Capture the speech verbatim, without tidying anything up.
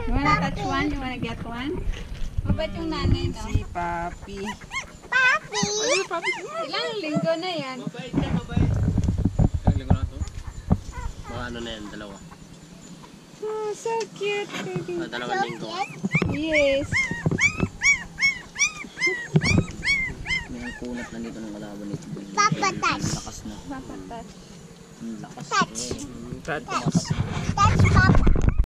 You wanna touch one? You wanna get one? Mabait yung nanay, no? Si Papi. Papi! Ay, Papi. Ilang linggo na yan? Mabait siya, mabait. Ilang linggo na ito? Mga ano na yan, dalawa. Oh, so cute, baby. Ah, dalawang linggo. Yes. May kunat na dito ng kalaban nito. Papa touch. Lakas na. Papa touch. Ang lakas. Touch. Touch. Touch, Papa.